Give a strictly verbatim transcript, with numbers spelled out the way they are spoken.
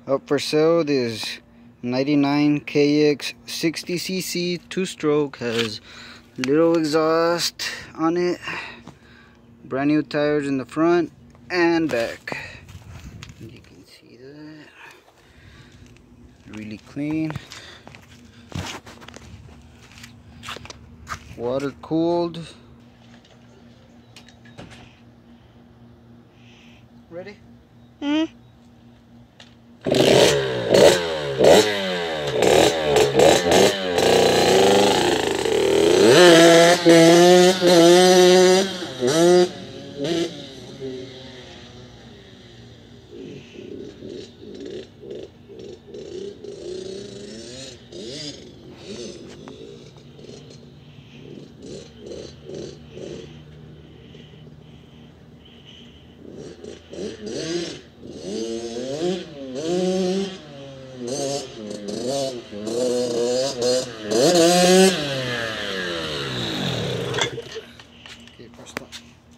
Up for sale, this ninety-nine K X sixty C C two-stroke. Has little exhaust on it, brand new tires in the front and back. You can see that, really clean, water cooled. Ready? Mm-hmm. Okay, press stop.